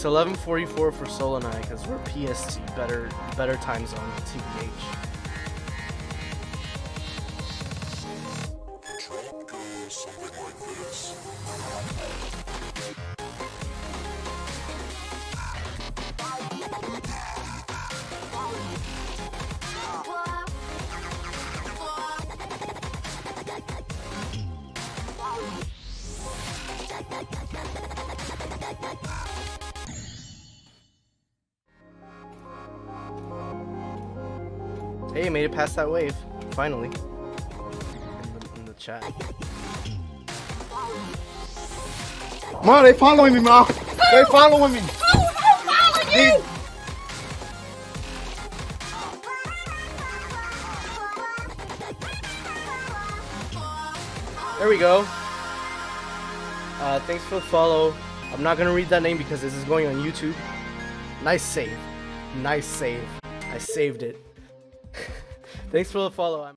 It's 11:44 for Sol and I because we're PST, better time zone, TBH. Drop goes something like this. Hey, made it past that wave, finally. In the chat. Ma, they following me, Ma. They following me. These- There we go. Thanks for the follow. I'm not gonna read that name because this is going on YouTube. Nice save. Nice save. I saved it. Thanks for the follow.